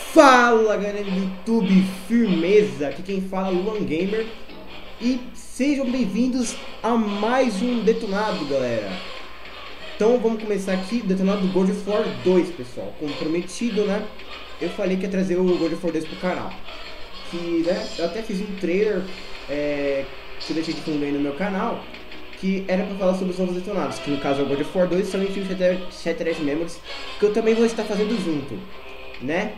Fala galera do YouTube, firmeza, aqui quem fala é o Luan Gamer e sejam bem-vindos a mais um Detonado, galera. Então vamos começar aqui, Detonado do God of War 2, pessoal, como prometido, né? Eu falei que ia trazer o God of War 2 pro canal, que, né, eu até fiz um trailer que eu deixei de fundo aí no meu canal, que era para falar sobre os novos detonados, que no caso é o God of War 2 e Silent Hill Shattered Memories, que eu também vou estar fazendo junto, né?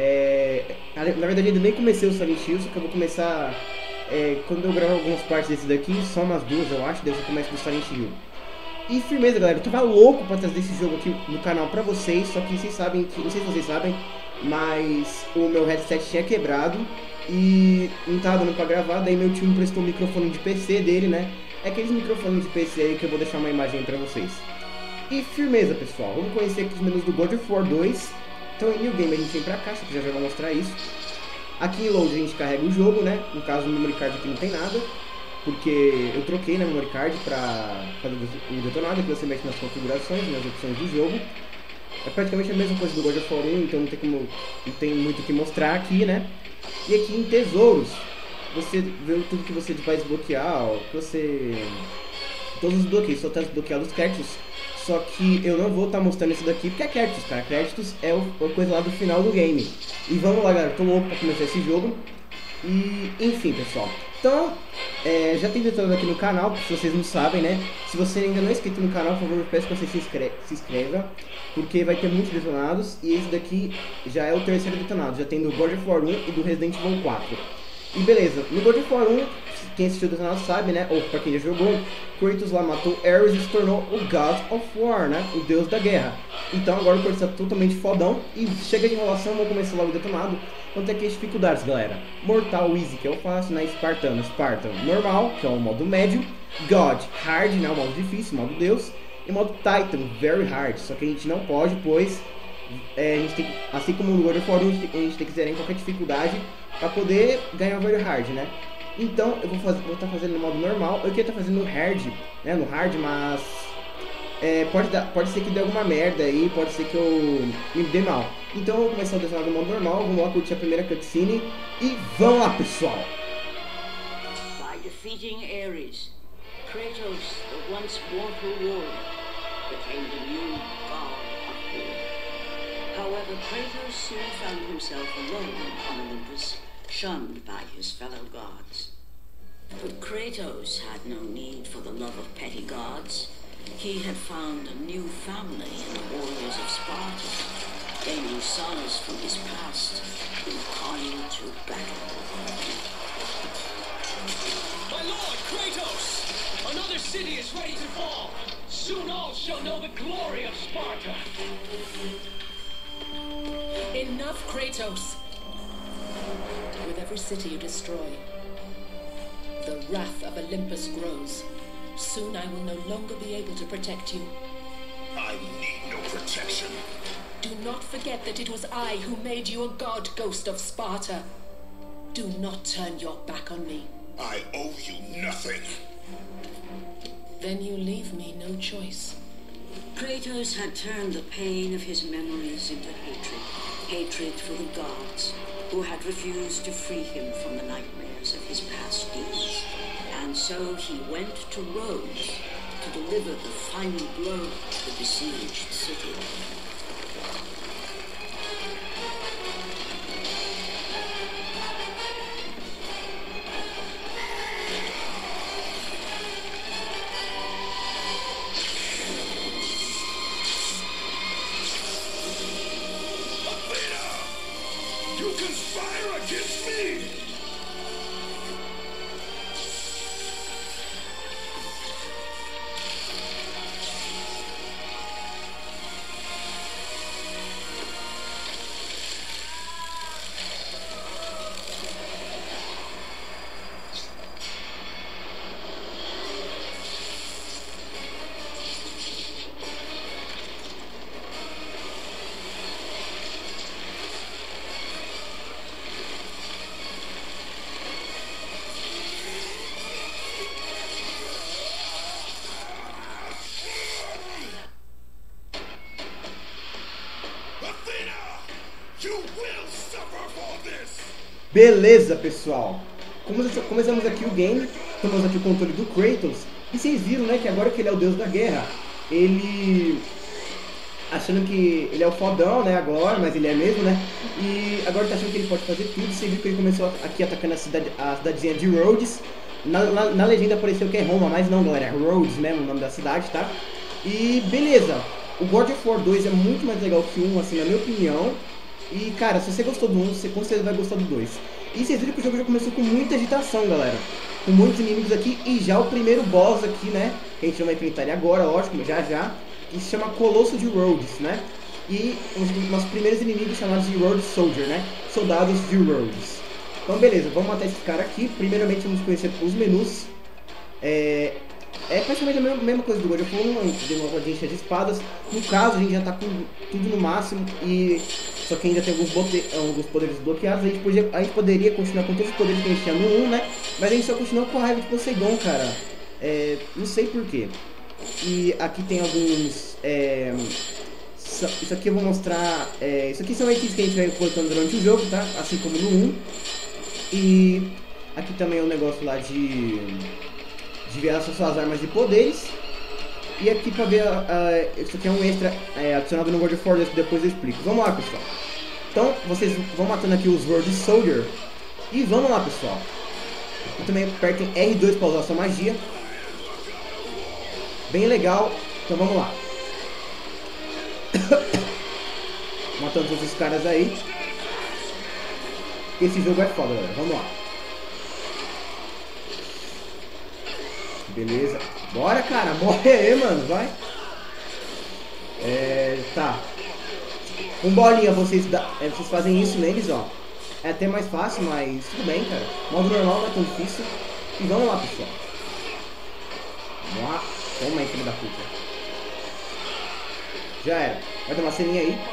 Na verdade ainda nem comecei o Silent Hill, só que eu vou começar quando eu gravar algumas partes desse daqui, só umas duas eu acho, daí eu começo do Silent Hill. E firmeza, galera, eu tava louco pra trazer esse jogo aqui no canal pra vocês, só que vocês sabem, não sei se vocês sabem, mas o meu headset tinha quebrado e não tava dando pra gravar, daí meu tio me emprestou o microfone de PC dele, né? É aqueles microfones de PC aí que eu vou deixar uma imagem pra vocês. E firmeza, pessoal, vamos conhecer aqui os menus do God of War 2. Então em New Game a gente vem pra cá, que já vou mostrar isso. Aqui em Load a gente carrega o jogo, né? No caso no Memory Card aqui não tem nada, porque eu troquei na Memory Card pra fazer o detonado, que você mexe nas configurações, nas opções do jogo. É praticamente a mesma coisa do God of War 1, então não tem muito o que mostrar aqui, né? E aqui em tesouros, você vê tudo que você vai desbloquear, ó, todos os bloqueios, só tá desbloqueado os créditos. Só que eu não vou estar mostrando isso daqui porque é créditos, cara. Créditos é a coisa lá do final do game. E vamos lá, galera, tô louco pra começar esse jogo. E, enfim, pessoal. Então, já tem detonado aqui no canal, se vocês não sabem, né? Se você ainda não é inscrito no canal, por favor, eu peço que você se inscreva, porque vai ter muitos detonados. E esse daqui já é o terceiro detonado, já tem do God of War 1 e do Resident Evil 4. E beleza, no God of War 1, quem assistiu o detonado sabe, né? Ou pra quem já jogou, Kratos lá matou Ares e se tornou o God of War, né? O deus da guerra. Então agora o Kratos tá totalmente fodão e chega de enrolação, vamos começar logo o detonado. Então tem aqui as dificuldades, galera. Mortal, Easy, que é o fácil, né? Spartan, normal, que é o modo médio. God, Hard, né? O modo difícil, modo deus. E modo Titan, Very Hard. Só que a gente não pode, pois a gente tem, assim como no God of War 1, a gente tem que zerar em qualquer dificuldade para poder ganhar o Very Hard, né? Então eu vou estar fazendo no modo normal. Eu queria estar fazendo no hard, né? No hard, mas pode ser que dê alguma merda aí, pode ser que eu me dê mal. Então eu vou começar o desenho no modo normal, vamos lá curtir a primeira cutscene e vamos lá, pessoal! By defeating Ares, Kratos, the once mortal warrior, became the new god of war. However, Kratos soon found himself alone on Olympus, shunned by his fellow gods. But Kratos had no need for the love of petty gods. He had found a new family in the warriors of Sparta, gaining solace from his past in calling to battle. My lord, Kratos! Another city is ready to fall! Soon all shall know the glory of Sparta! Enough, Kratos! With every city you destroy, the wrath of Olympus grows. Soon I will no longer be able to protect you. I need no protection. Do not forget that it was I who made you a god, Ghost of Sparta. Do not turn your back on me. I owe you nothing. Then you leave me no choice. Kratos had turned the pain of his memories into hatred. Hatred for the gods, who had refused to free him from the nightmares of his past deeds. And so he went to Rhodes to deliver the final blow to the besieged city. You conspire against me! You will suffer for this! Beleza, pessoal. Começamos aqui o game. Tomamos aqui o controle do Kratos. E vocês viram, né, que agora que ele é o deus da guerra, ele... achando que ele é o fodão, né, agora, mas ele é mesmo, né? E agora tá achando que ele pode fazer tudo. Você viu que ele começou aqui atacando a cidadezinha de Rhodes. Na legenda apareceu que é Roma, mas não, galera, é Rhodes mesmo o nome da cidade, tá? E beleza, o God of War 2 é muito mais legal que o 1, assim, na minha opinião. E cara, se você gostou do 1, você com certeza vai gostar do 2. E vocês viram que o jogo já começou com muita agitação, galera. Com muitos inimigos aqui e já o primeiro boss aqui, né? Que a gente não vai enfrentar ele agora, lógico, já. Que se chama Colosso de Rhodes, né? E os nossos primeiros inimigos chamados de Rhodes Soldier, né? Soldados de Rhodes. Então beleza, vamos matar esse cara aqui. Primeiramente vamos conhecer os menus. É praticamente a mesma coisa do God of War 1, tem uma rodinha de espadas. No caso a gente já tá com tudo no máximo. Só que ainda tem alguns poderes bloqueados. A gente poderia continuar com todos os poderes que a gente tinha no 1, né? Mas a gente só continua com a raiva de Poseidon, cara. Não sei porquê. E aqui tem alguns... isso aqui eu vou mostrar... isso aqui são itens que a gente vai colocando durante o jogo, tá? Assim como no 1. E aqui também é um negócio lá de ver as suas armas de poderes. E aqui pra ver... isso aqui é um extra adicionado no God of War 2, que depois eu explico. Vamos lá, pessoal. Então, vocês vão matando aqui os Rhodes Soldier. E vamos lá, pessoal. E também apertem R2 para usar sua magia. Bem legal. Então vamos lá. Matando todos os caras aí. Esse jogo é foda, galera. Vamos lá. Beleza. Bora, cara. Morre aí, mano. Vai. Tá. Com bolinha vocês fazem isso neles, ó. É até mais fácil, mas tudo bem, cara. Modo normal não é tão difícil. E vamos lá, pessoal. Vamos lá. Toma aí, filho da puta. Já era. Vai ter uma ceninha aí.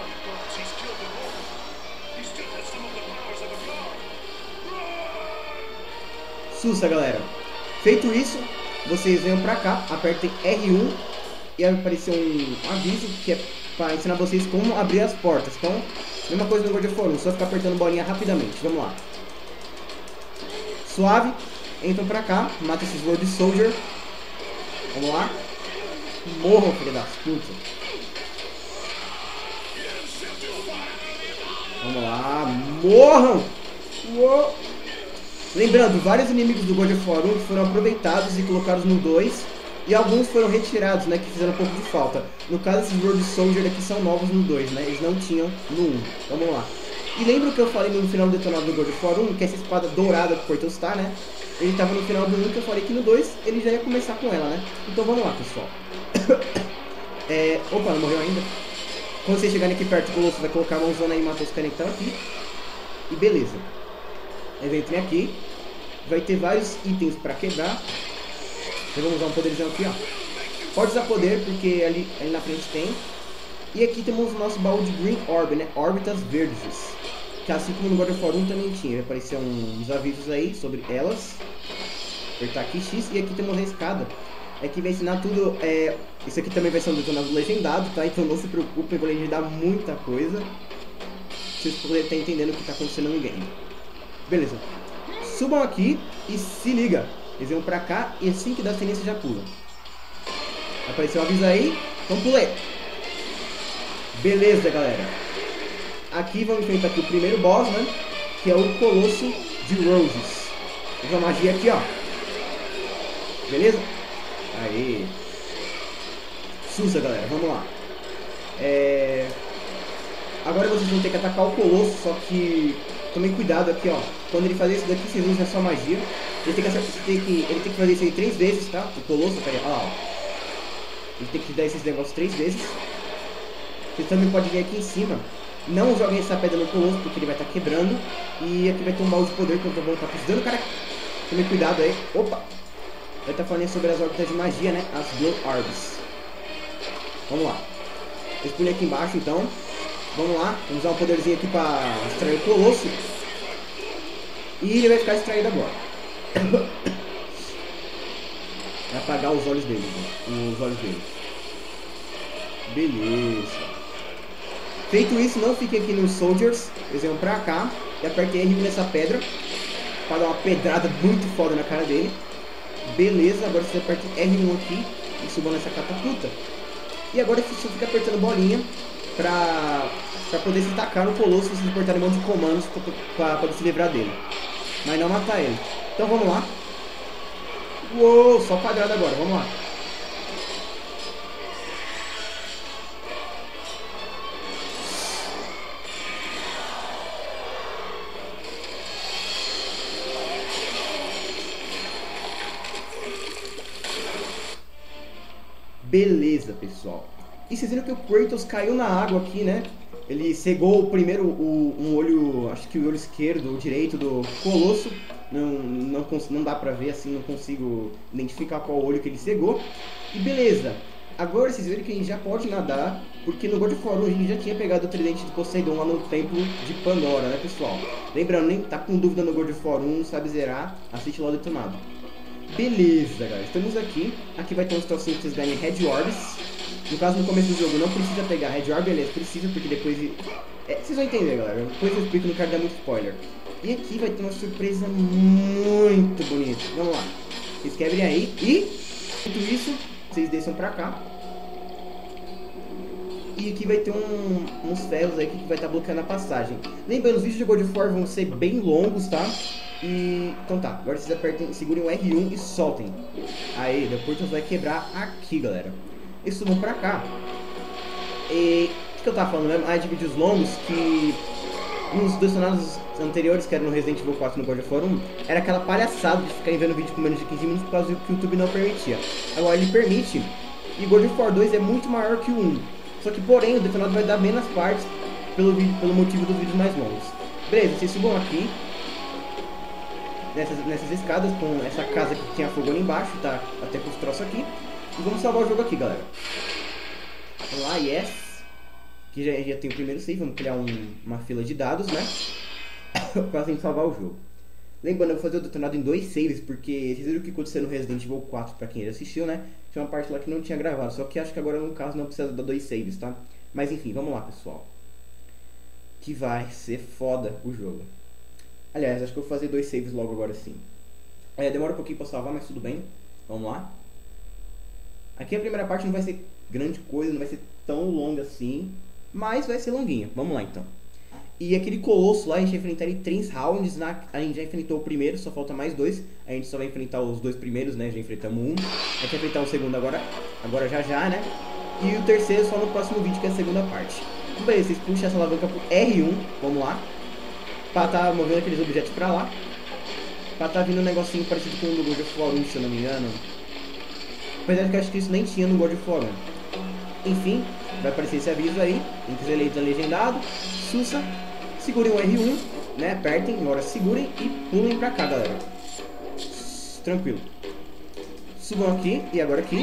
Sussa, galera. Feito isso, vocês venham pra cá, apertem R1 e vai aparecer um aviso que é para ensinar vocês como abrir as portas. Então, mesma coisa no God of War 1, só ficar apertando bolinha rapidamente. Vamos lá. Suave. Entram pra cá, mata esses Rhodes Soldier. Vamos lá. Morram, filho das putas. Vamos lá. Morram. Uou. Lembrando, vários inimigos do God of War 1 foram aproveitados e colocados no 2. E alguns foram retirados, né, que fizeram um pouco de falta. No caso, esses Rhodes Soldier aqui são novos no 2, né? Eles não tinham no 1. Vamos lá. E lembra o que eu falei no final do detonado do God of War 1? Que essa espada dourada que o Kratos tá, né? Ele tava no final do 1, que eu falei que no 2 ele já ia começar com ela, né? Então vamos lá, pessoal. Opa, não morreu ainda. Quando vocês chegarem aqui perto do Colosso, vai colocar a mãozona aí e matar os caras que estão aqui. E beleza. Aí entrem aqui. Vai ter vários itens pra quebrar. Então vamos usar um poderzão aqui, ó. Pode usar poder, porque ali na frente tem. E aqui temos o nosso baú de Green Orb, né? Órbitas verdes. Que assim como no God of War 1 também tinha. Vai aparecer uns avisos aí sobre elas. Apertar aqui X. E aqui temos a escada. Aqui vai ensinar tudo. Isso aqui também vai ser um detonado legendado, tá? Então não se preocupem, eu vou legendar muita coisa. Pra vocês poderem estar entendendo o que está acontecendo no game. Beleza. Subam aqui e se liga. Eles vão pra cá e assim que dá ceninha você já pula. Apareceu o aviso aí. Então pulei. Beleza, galera. Aqui vamos enfrentar aqui o primeiro boss, né? Que é o Colosso de Rhodes. Usa a magia aqui, ó. Beleza? Aí. Sussa, galera. Vamos lá. Agora vocês vão ter que atacar o Colosso, só que tomem cuidado aqui, ó. Quando ele fazer isso daqui, vocês usam a sua magia. Ele tem que fazer isso aí 3 vezes, tá? O Colosso, peraí, ó. Ele tem que dar esses negócios 3 vezes. Vocês também podem vir aqui em cima. Não joguem essa pedra no Colosso, porque ele vai estar quebrando. E aqui vai ter um baú de poder que eu vou estar precisando, cara. Tomem cuidado aí. Opa! Vai estar falando sobre as órbitas de magia, né? As Glow Orbs. Vamos lá. Eu pulei aqui embaixo, então. Vamos lá. Vamos usar um poderzinho aqui para extrair o Colosso. E ele vai ficar extraído agora. Vai apagar os olhos dele. Os olhos dele. Beleza. Feito isso, não fiquem aqui nos Soldiers. Eles vão pra cá. E apertei R1 nessa pedra pra dar uma pedrada muito foda na cara dele. Beleza, agora você aperta R1 aqui e subam nessa catapulta. E agora você fica apertando bolinha pra poder se tacar no Colosso, vocês apertarem um monte de comandos pra poder se livrar dele. Mas não matar ele. Então vamos lá. Uou, só quadrado agora, vamos lá. Beleza, pessoal. E vocês viram que o Kratos caiu na água aqui, né? Ele cegou primeiro um olho, acho que o olho esquerdo ou direito do Colosso. Não dá pra ver assim, não consigo identificar qual olho que ele cegou. E beleza. Agora vocês viram que a gente já pode nadar, porque no God of War 1 a gente já tinha pegado o tridente de Poseidon lá no templo de Pandora, né, pessoal? Lembrando, nem tá com dúvida no God of War 1, sabe zerar, assiste lá o detonado. Beleza, galera, estamos aqui. Aqui vai ter uns trocinhos que vocês ganhem Red Orbs. No caso, no começo do jogo não precisa pegar Red Orb, beleza, precisa, porque depois... vocês vão entender, galera, depois eu explico, não quero dar muito spoiler. E aqui vai ter uma surpresa muito bonita. Vamos lá, vocês quebrem aí e... Tudo isso, vocês desçam pra cá. E aqui vai ter uns ferros aí que vai estar bloqueando a passagem. Lembrando, os vídeos de God of War vão ser bem longos, tá? Então tá, agora vocês apertem, segurem o R1 e soltem. Aí, depois você vai quebrar aqui, galera. E subam pra cá. E o que eu tava falando mesmo? De vídeos longos que nos detonados anteriores, que era no Resident Evil 4 no God of War 1, era aquela palhaçada de ficar vendo vídeo com menos de 15 minutos por causa que o YouTube não permitia. Agora ele permite, e God of War 2 é muito maior que o 1. Só que porém o detonado vai dar menos partes pelo motivo dos vídeos mais longos. Beleza, vocês subam aqui nessas escadas com essa casa que tinha fogo ali embaixo, tá até com os troços aqui. E vamos salvar o jogo aqui, galera. Vamos lá, yes. Aqui já tem o primeiro save, vamos criar uma fila de dados, né? Pra gente salvar o jogo. Lembrando, eu vou fazer o detonado em 2 saves, porque vocês viram o que aconteceu no Resident Evil 4, pra quem já assistiu, né? Tinha uma parte lá que não tinha gravado, só que acho que agora no caso não precisa dar 2 saves, tá? Mas enfim, vamos lá, pessoal. Que vai ser foda o jogo. Aliás, acho que eu vou fazer 2 saves logo agora sim. Demora um pouquinho pra salvar, mas tudo bem. Vamos lá. Aqui a primeira parte não vai ser grande coisa, não vai ser tão longa assim, mas vai ser longuinha. Vamos lá então. E aquele Colosso lá, a gente vai enfrentar em 3 rounds. A gente já enfrentou o primeiro, só falta mais 2. A gente só vai enfrentar os 2 primeiros, né? Já enfrentamos um. A gente vai enfrentar o segundo agora já, né? E o terceiro só no próximo vídeo, que é a segunda parte. Então, beleza, vocês puxam essa alavanca pro R1, vamos lá. Pra tá movendo aqueles objetos pra lá. Pra tá vindo um negocinho parecido com o do God of War 1, se eu não me engano. Apesar de que eu acho que isso nem tinha no God of War 1. Enfim, vai aparecer esse aviso aí. Quem quiser ler legendado, sussa. Segurem o R1, né? Apertem, agora segurem e pulem pra cá, galera. Tranquilo. Subam aqui e agora aqui.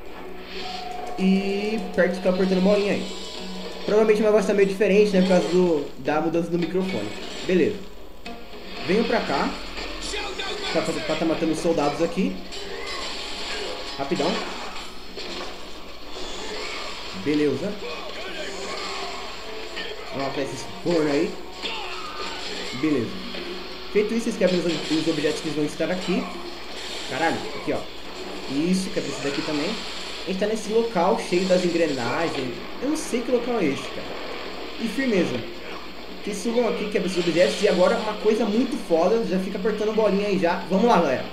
E perto, ficar apertando bolinha aí. Provavelmente minha voz tá meio diferente, né? Por causa da mudança do microfone. Beleza. Venham pra cá. Pra tá matando os soldados aqui. Rapidão. Beleza. Vamos matar esses forno aí. Beleza. Feito isso, vocês quebram os objetos que vão estar aqui. Caralho, aqui ó. Isso, quebra esse daqui também. A gente tá nesse local cheio das engrenagens. Eu não sei que local é esse, cara. E firmeza. Vocês subam aqui, quebram esses objetos. E agora uma coisa muito foda. Já fica apertando bolinha aí já. Vamos lá, galera.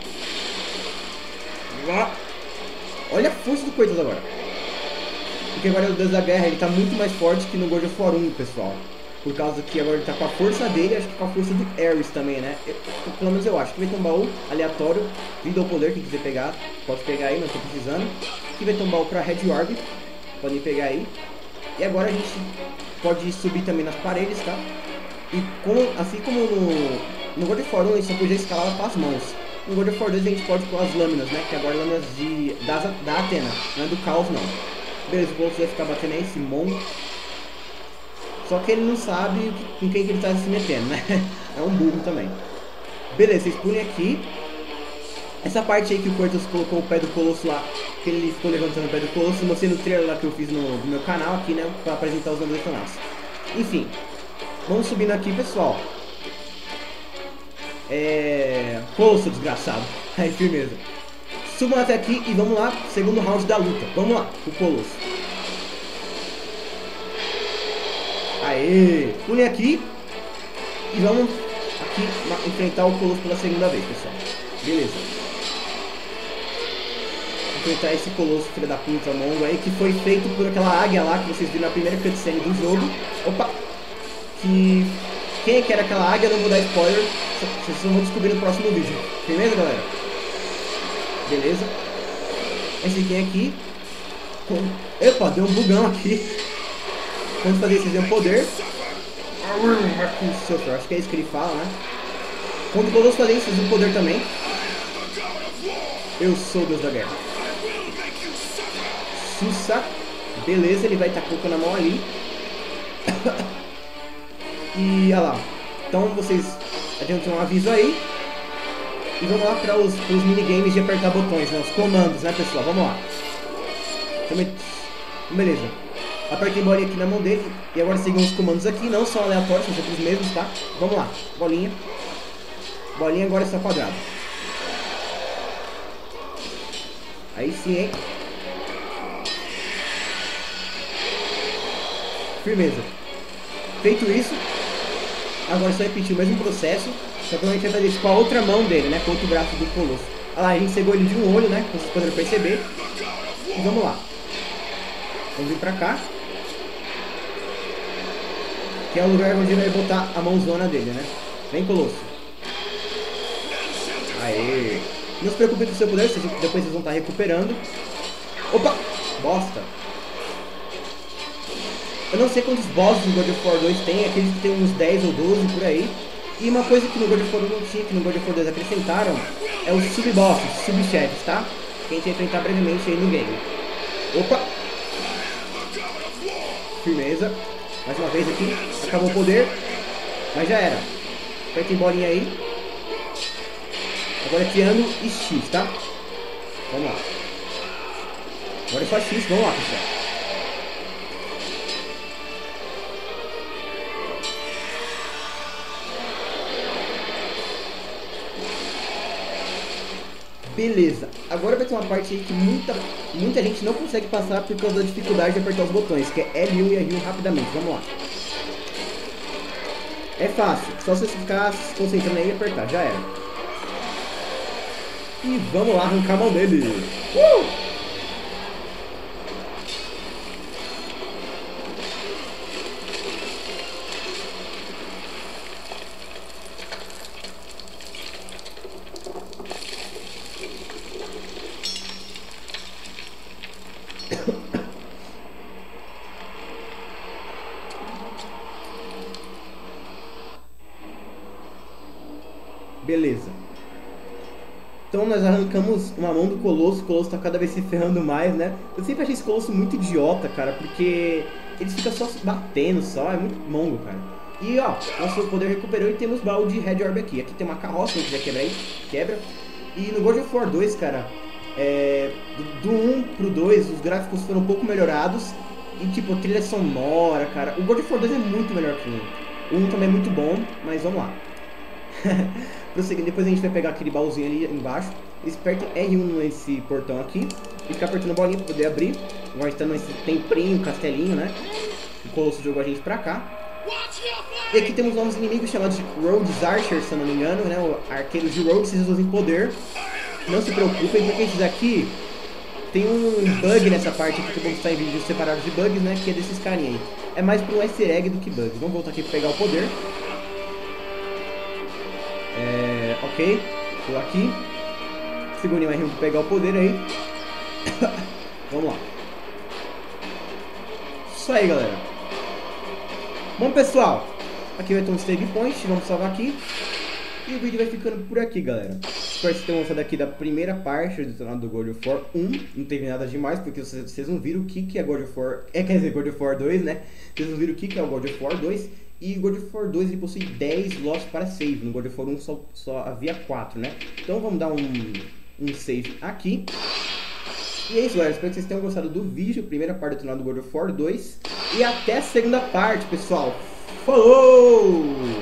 Olha a força do Kratos agora. Porque agora o Deus da Guerra, ele tá muito mais forte que no God of War 1, pessoal. Por causa que agora ele tá com a força dele, acho que com a força do Ares também, né? Pelo menos eu acho. Aqui vai ter um baú aleatório, vida ao poder, quem quiser pegar, pode pegar aí, não tô precisando. Aqui vai ter um baú pra Red Orb, podem pegar aí. E agora a gente pode subir também nas paredes, tá? E assim como no God of War 1, a gente só podia escalar com as mãos. No God of War 2 a gente pode com as lâminas, né? Que agora é lâminas da Athena, não é do caos não. Beleza, o Bolso vai ficar batendo aí, esse monstro. Só que ele não sabe com quem que ele tá se metendo, né? É um burro também. Beleza, vocês pulem aqui. Essa parte aí que o Kratos colocou o pé do Colosso lá, que ele ficou levantando o pé do Colosso, mostrei no trailer lá que eu fiz no meu canal aqui, né? Pra apresentar os nomes detonados. Enfim, vamos subindo aqui, pessoal. Colosso, desgraçado. Aí, firmeza. Subam até aqui e vamos lá, segundo round da luta. Vamos lá, o Colosso. Aê! Pulem aqui e vamos aqui enfrentar o Colosso pela segunda vez, pessoal. Beleza. Enfrentar esse Colosso, filho da puta, mongo aí, que foi feito por aquela águia lá que vocês viram na primeira cutscene do jogo. Opa! Quem é que era aquela águia? Não vou dar spoiler, vocês vão descobrir no próximo vídeo. Beleza, galera? Beleza. Esse aqui. Epa, deu um bugão aqui. Quando fazer isso, deu um poder. Acho que é isso que ele fala, né? Quando o Colosso fazer isso, deu um poder também. Eu sou o Deus da Guerra. Sussa. Beleza, ele vai estar colocando a mão ali. E olha lá. Então vocês adiantam um aviso aí. E vamos lá para os minigames de apertar botões, né? Os comandos, né, pessoal? Vamos lá. Beleza. Apertei bolinha aqui na mão dele. E agora seguem os comandos aqui. Não são aleatórios, são sempre os mesmos, tá? Vamos lá. Bolinha. Bolinha agora é só quadrado. Aí sim, hein? Firmeza. Feito isso, agora é só repetir o mesmo processo, só que a gente vai fazer isso com a outra mão dele, né? Com o outro braço do Colosso. Olha lá, a gente cegou ele de um olho, né? Como vocês poderam perceber. E vamos lá. Vamos vir pra cá. Que é o lugar onde ele vai botar a mãozona dele, né? Vem, Colosso. Aê! Não se preocupe com o seu poder, depois vocês vão estar recuperando. Opa! Bosta! Eu não sei quantos bosses no God of War 2 tem, aqueles que tem uns 10 ou 12 por aí. E uma coisa que no God of War 1 não tinha, que no God of War 2 acrescentaram, é os sub-bosses, sub-chefes, tá? Que a gente vai enfrentar brevemente aí no game. Opa! Firmeza. Mais uma vez aqui. Acabou o poder. Mas já era. Apertem bolinha aí. Agora é triângulo e X, tá? Vamos lá. Agora é só X. Vamos lá, pessoal. Beleza, agora vai ter uma parte aí que muita gente não consegue passar por causa da dificuldade de apertar os botões, que é L1 e R1 rapidamente. Vamos lá. É fácil, só você ficar se concentrando aí e apertar, já era. E vamos lá arrancar a mão dele. Beleza. Então nós arrancamos uma mão do Colosso. O Colosso tá cada vez se ferrando mais, né? Eu sempre achei esse Colosso muito idiota, cara, porque ele fica só se batendo só, é muito mongo, cara. E ó, nosso poder recuperou e temos baú de Red Orb aqui. Aqui tem uma carroça, se quiser quebrar aí, quebra. E no God of War 2, cara, do 1 pro 2, os gráficos foram um pouco melhorados. E tipo, a trilha sonora, cara. O God of War 2 é muito melhor que o 1. O 1 também é muito bom, mas vamos lá. Prosseguindo, depois a gente vai pegar aquele baúzinho ali embaixo. Aperta R1 nesse portão aqui e fica apertando a bolinha para poder abrir. Agora está nesse templinho, castelinho, né? O Colosso jogou a gente pra cá. E aqui temos novos inimigos chamados de Rhodes Archers, se eu não me engano, né? O arqueiros de Rhodes, vocês usam poder. Não se preocupem, porque esses aqui tem um bug nessa parte aqui que eu vou mostrar em vídeos separados de bugs, né? Que é desses carinha aí. É mais para um easter egg do que bug. Vamos voltar aqui para pegar o poder. Ok, vou aqui. Segundinho R1 para pegar o poder aí. Vamos lá. Isso aí, galera. Bom, pessoal, aqui vai ter um save point. Vamos salvar aqui. E o vídeo vai ficando por aqui, galera. Espero que vocês tenham gostado aqui da primeira parte do God of War 1. Não teve nada demais, porque vocês não viram o que é God of War... quer dizer, God of War 2, né? Vocês não viram o que é o God of War 2. E o God of War 2 ele possui 10 slots para save. No God of War 1 só havia 4, né? Então vamos dar um save aqui. E é isso, galera. Espero que vocês tenham gostado do vídeo. Primeira parte do God of War 2. e até a segunda parte, pessoal. Falou!